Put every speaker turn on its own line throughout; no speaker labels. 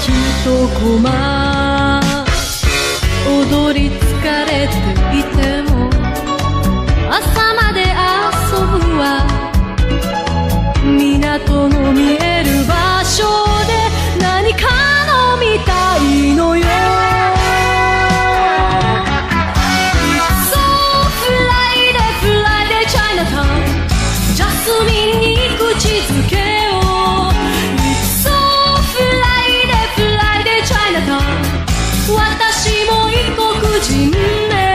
とコマ踊り疲れていても朝まで遊ぶわ港の見える場所で何かのみたいのよ It's so Friday Friday Chinatown ジャスミンに口づけを It's so Friday Friday Chinatown 私も異国人ね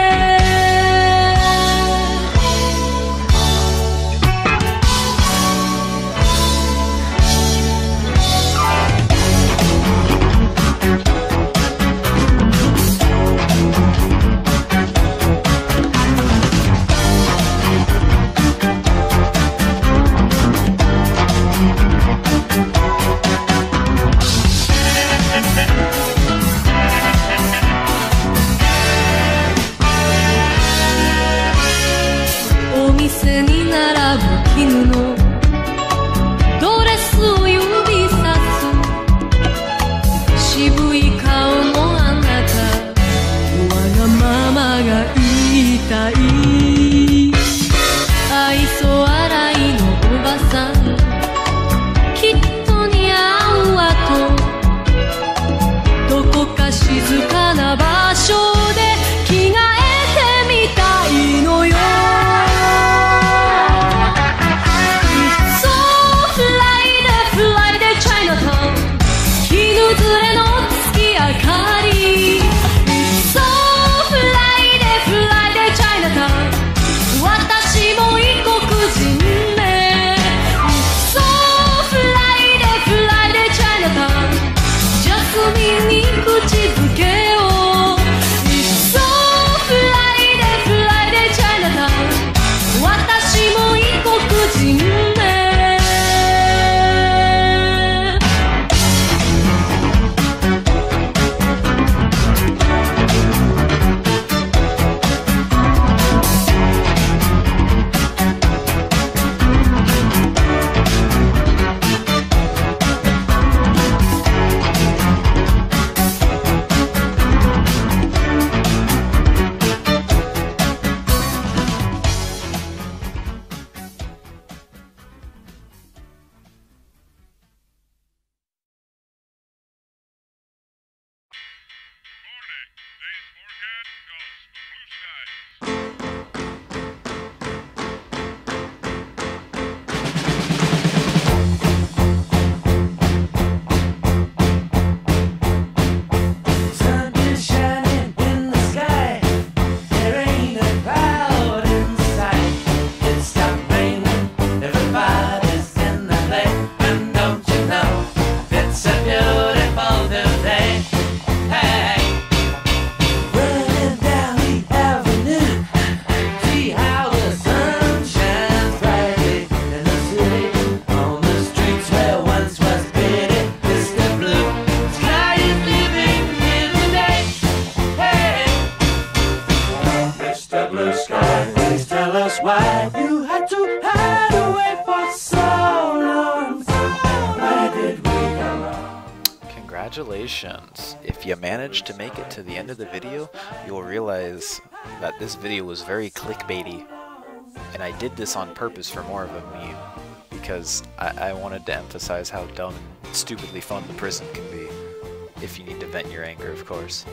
Congratulations! If you managed to make it to the end of the video, you'll realize that this video was very clickbaity, and I did this on purpose for more of a meme, because I wanted to emphasize how dumb and stupidly fun the prison can be, if you need to vent your anger, of course.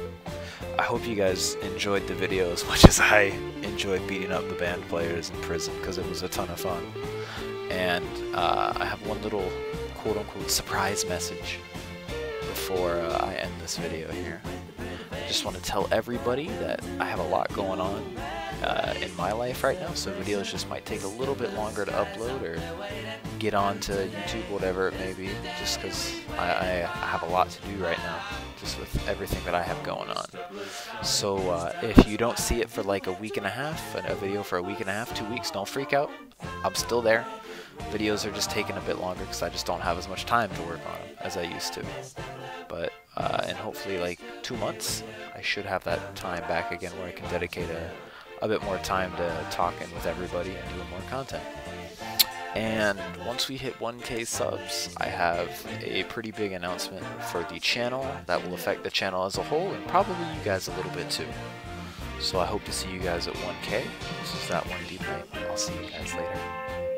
I hope you guys enjoyed the video as much as I enjoyed beating up the band players in prison, because it was a ton of fun. And I have one little quote-unquote surprise message before I end this video here. I just want to tell everybody that I have a lot going on in my life right now, so videos just might take a little bit longer to upload or get onto YouTube, whatever it may be, just because I have a lot to do right now, just with everything that I have going on. So if you don't see it for like a week and a half, a video for a week and a half, 2 weeks, don't freak out. I'm still there. Videos are just taking a bit longer because I just don't have as much time to work on them as I used to. But in hopefully like 2 months, I should have that time back again where I can dedicate a bit more time to talking with everybody and doing more content. And once we hit 1K subs, I have a pretty big announcement for the channel that will affect the channel as a whole, and probably you guys a little bit too. So I hope to see you guys at 1K. This is That One Deep Night. I'll see you guys later.